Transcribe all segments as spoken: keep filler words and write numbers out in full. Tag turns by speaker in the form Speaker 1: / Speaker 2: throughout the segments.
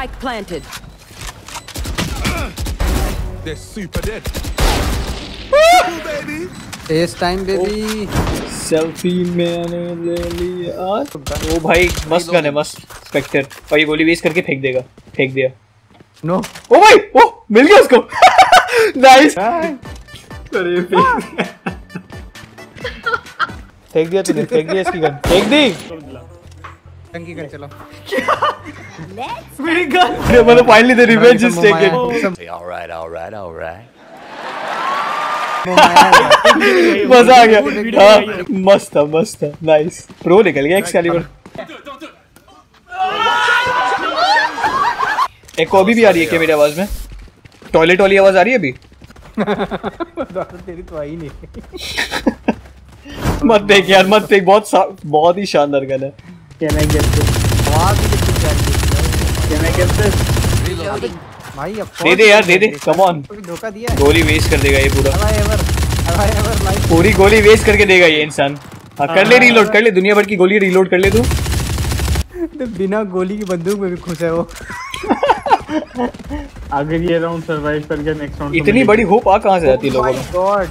Speaker 1: Spike planted.
Speaker 2: They're super dead. baby.
Speaker 3: Ace time baby.
Speaker 4: Selfie मैंने ले लिया। ओ भाई मस्त गन है, मस्त स्पेक्टर। और ये गोली वेस्ट करके फेंक देगा। फेंक दिया।
Speaker 3: नो।
Speaker 4: ओ भाई, ओ मिल गया उसको। नाइस। अरे फेंक दिया तूने, फेंक दिया इसकी गन। फेंक दी।
Speaker 3: टंकी कर चलो।
Speaker 4: मेरी गन। मतलब finally the revenge is taken.
Speaker 2: Alright, alright, alright.
Speaker 4: मजा आ गया। हाँ, मस्त था, मस्त था। नाइस। प्रो निकल गया एक्सकैलिबर। एक को अभी भी आ रही है क्या मेरी आवाज में? टॉयलेट वाली आवाज आ रही है अभी?
Speaker 3: तेरी तो आई नहीं।
Speaker 4: मत देख यार, मत देख। बहुत बहुत ही शानदार गन है।
Speaker 5: Can I get this? Can I get this?
Speaker 3: भाई अब
Speaker 4: दे दे यार, दे दे। Come on.
Speaker 3: धोखा दिया।
Speaker 4: गोली वेस्ट कर देगा ये पूरा।
Speaker 3: Have I ever, have I ever like?
Speaker 4: पूरी गोली वेस्ट करके देगा ये इंसान। हाँ कर ले, रीलोड कर ले। दुनिया भर की गोली रीलोड कर ले तू।
Speaker 3: तो बिना गोली की बंदूक में भी खुश है वो।
Speaker 5: अगर ये राउंड सरवाइव कर गया नेक्स्ट राउंड
Speaker 4: इतनी बड़ी होप आ कहाँ से आती है लोगों में?
Speaker 3: गॉड।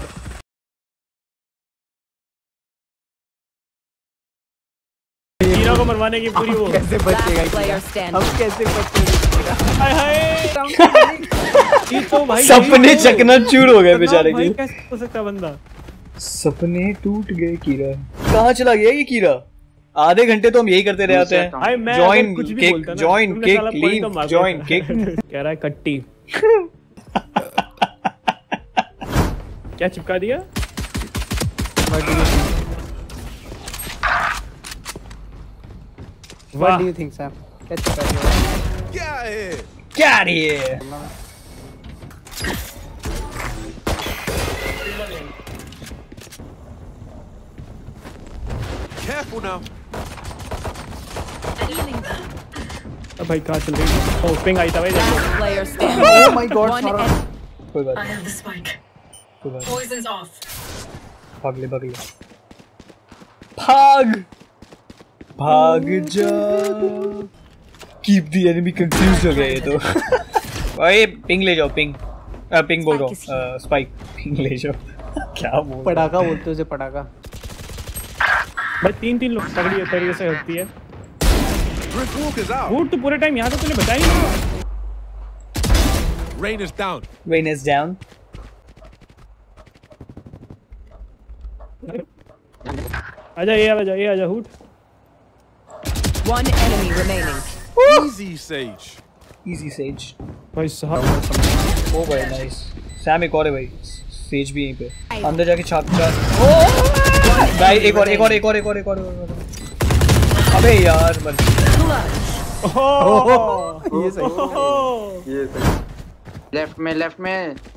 Speaker 5: हीरो को मरवाने की पूरी वो
Speaker 3: कैसे बचेगा? हम कैसे बचेगा?
Speaker 5: हाय हाय। ये तो भाई
Speaker 4: सपने चकनाचूर हो गए बेचारे के।
Speaker 5: कैसे हो सकता बंदा?
Speaker 4: सपने टूट गए कीरा। कहाँ चला गया ये कीरा? आधे घंटे तो हम यही करते रह जाते हैं। Join kick, join kick, leave, join kick.
Speaker 5: कह रहा है कट्टी। क्या चिपका दिया?
Speaker 3: What do you think, Sam? क्या चिपका दिया?
Speaker 2: Get out of here.
Speaker 4: क्या रही है?
Speaker 2: Careful now.
Speaker 5: अब भाई कहाँ चल रही है? ओह पिंग आई था भाई देखो।
Speaker 1: Player standing.
Speaker 3: Oh my God,
Speaker 1: One
Speaker 3: Farah.
Speaker 1: en-
Speaker 4: कोई बात
Speaker 6: I
Speaker 4: नहीं,
Speaker 6: have the spike.
Speaker 4: कोई बात
Speaker 6: Poison's off.
Speaker 4: नहीं। भाग ले, भाग ले। भाग भाग जा। Keep the enemy confused हो गया ये तो। भाई पिंग ले जाओ, पिंग। आ, पिंग बोल रहा हूँ, स्पाइक। पिंग ले जाओ। क्या बोल?
Speaker 3: पटाखा बोलते उसे, पटाखा।
Speaker 5: भाई तीन तीन लोग तगड़ी तरीके से होती है।
Speaker 2: Rick Walker's out.
Speaker 5: वुड तो पूरे टाइम यहाँ तो तूने बताया नहीं।
Speaker 2: Rain is down.
Speaker 4: Rain is down.
Speaker 5: आजा ये आजा ये आजा हुड।
Speaker 1: One enemy remaining.
Speaker 2: Easy, Sage.
Speaker 4: Easy Sage.
Speaker 5: भाई साहब
Speaker 4: ओ भाई नाइस। सैम एक और है भाई। सेज भी यहीं पे। अंदर जाके छाप छाप। भाई एक और एक और एक और एक और एक और। अबे यार मर।
Speaker 3: ये सही।
Speaker 7: ये सही। लेफ्ट में, लेफ्ट में।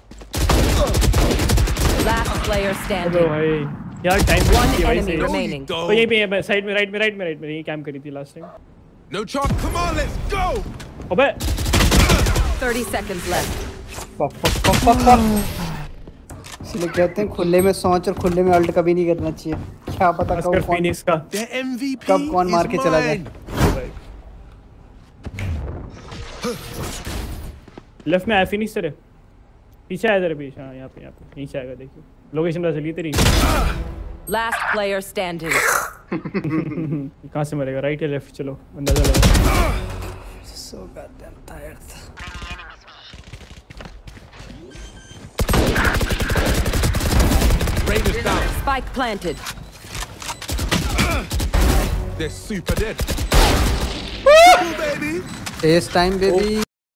Speaker 1: Last player
Speaker 5: अबे
Speaker 1: standing.
Speaker 5: भाई यार टाइम
Speaker 1: One
Speaker 5: वेस्ट किया भाई
Speaker 1: enemy
Speaker 5: से।
Speaker 1: remaining.
Speaker 5: तो यहीं पे है साइड में, राइट में, राइट में, राइट में ये कैंप करी थी last time.
Speaker 2: No chance. Come on, let's go.
Speaker 5: अबे
Speaker 1: Thirty seconds left.
Speaker 4: Fuck fuck fuck fuck fuck.
Speaker 3: इसलिए कहते हैं खुले में सोच और खुले में अल्ट कभी नहीं करना चाहिए। क्या पता
Speaker 5: अस्कर
Speaker 3: कब कौन
Speaker 5: फिनिक्स का।
Speaker 2: Their M V P
Speaker 3: कब कौन मार के
Speaker 2: is
Speaker 3: चला जाए।
Speaker 2: mine.
Speaker 5: लेफ्ट में आया फिनिक्स तेरे पीछे आया तेरे पीछे। हाँ यहाँ पे यहाँ पे नीचे आएगा देखिए। लोकेशन पता चली तेरी।
Speaker 1: Last player standing.
Speaker 5: कहाँ से मरेगा? राइट या लेफ्ट? चलो अंदाजा लगाओ।
Speaker 3: So goddamn tired.
Speaker 2: Rain is down.
Speaker 1: Spike planted.
Speaker 2: They're super dead. baby.
Speaker 3: Ace time baby.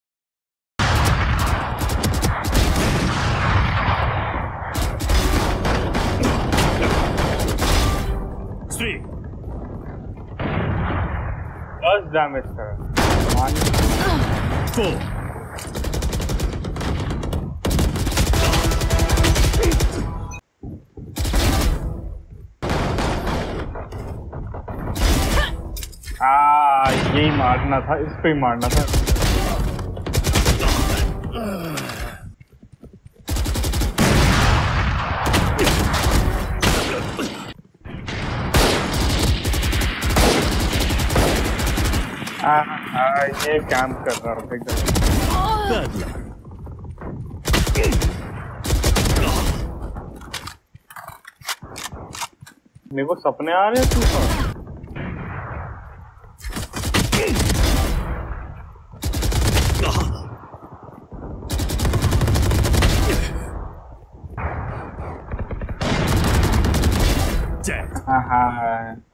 Speaker 5: बस डैमेज कर।
Speaker 2: Four.
Speaker 5: हाँ यही मारना था, इस पे ही मारना था। हाँ
Speaker 4: हाँ ये काम कर रहा हूँ एकदम। मेरे को सपने आ रहे हैं तूफान। हाँ हाँ हाँ